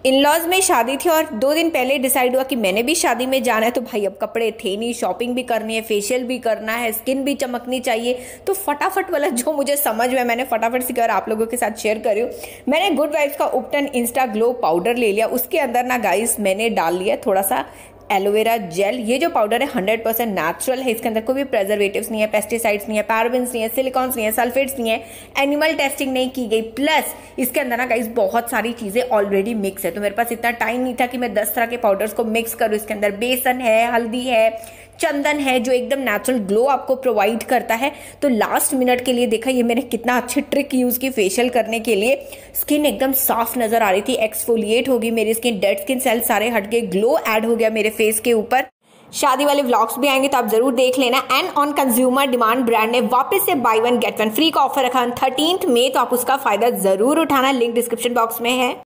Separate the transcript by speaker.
Speaker 1: In laws में शादी थी और 2 दिन पहले डिसाइड हुआ कि मैंने भी शादी में जाना है। तो भाई अब कपड़े थे नहीं, शॉपिंग भी करनी है, फेशियल भी करना है, स्किन भी चमकनी चाहिए। तो फटाफट वाला जो मुझे समझ में मैंने फटाफट सीखा और आप लोगों के साथ शेयर कर रही हूँ। मैंने गुड वाइब्स का उपटन इंस्टा ग्लो पाउडर ले लिया। उसके अंदर ना गाइस मैंने डाल लिया थोड़ा सा एलोवेरा जेल। ये जो पाउडर है 100% नेचुरल है। इसके अंदर कोई भी प्रेजर्वेटिव्स नहीं है, पेस्टिसाइड्स नहीं है, पैराबेन्स नहीं है, सिलिकॉन्स नहीं है, सल्फेट्स नहीं है, एनिमल टेस्टिंग नहीं की गई। प्लस इसके अंदर ना गाइस बहुत सारी चीजें ऑलरेडी मिक्स है। तो मेरे पास इतना टाइम नहीं था कि मैं 10 तरह के पाउडर्स को मिक्स करूँ। इसके अंदर बेसन है, हल्दी है, चंदन है, जो एकदम नेचुरल ग्लो आपको प्रोवाइड करता है। तो लास्ट मिनट के लिए देखा ये मैंने कितना अच्छी ट्रिक यूज की फेशियल करने के लिए। स्किन एकदम साफ नजर आ रही थी, एक्सफोलिएट होगी मेरी स्किन, डेड स्किन सेल सारे हट गए, ग्लो ऐड हो गया मेरे फेस के ऊपर। शादी वाले व्लॉग्स भी आएंगे तो आप जरूर देख लेना। And on consumer demand brand ने वापस से बाय 1 गेट 1 फ्री का ऑफर रखा 13 मई। तो आप उसका फायदा जरूर उठाना, लिंक डिस्क्रिप्शन बॉक्स में है।